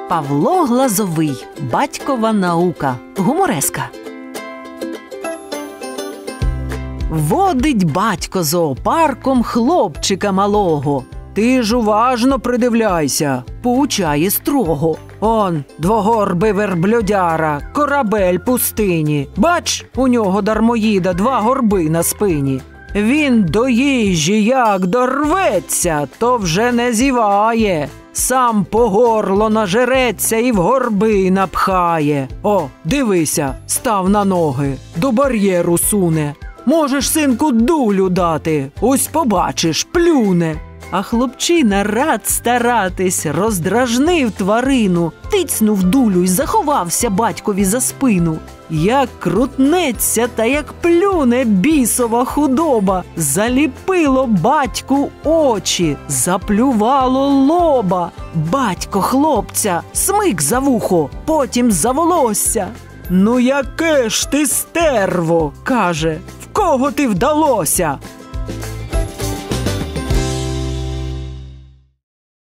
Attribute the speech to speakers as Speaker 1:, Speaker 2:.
Speaker 1: Павло Глазовий. Батькова наука. Гумореска. Водить батько зоопарком хлопчика малого. «Ти ж уважно придивляйся», – поучає строго. «Он, двогорбий верблюдяра, корабель пустині. Бач, у нього дармоїда 2 горби на спині. Він до їжі як дорветься, то вже не зіває. Сам по горло нажереться і в горби напхає. О, дивися, став на ноги, до бар'єру суне. Можеш, синку, дулю дати, ось побачиш, плюне». А хлопчина рад старатись, роздражнив тварину, тицнув дулю й заховався батькові за спину. Як крутнеться та як плюне бісова худоба, заліпило батьку очі, заплювало лоба. Батько хлопця смик за вухо, потім за волосся. «Ну яке ж ти стерво!» – каже. «В кого ти вдалося?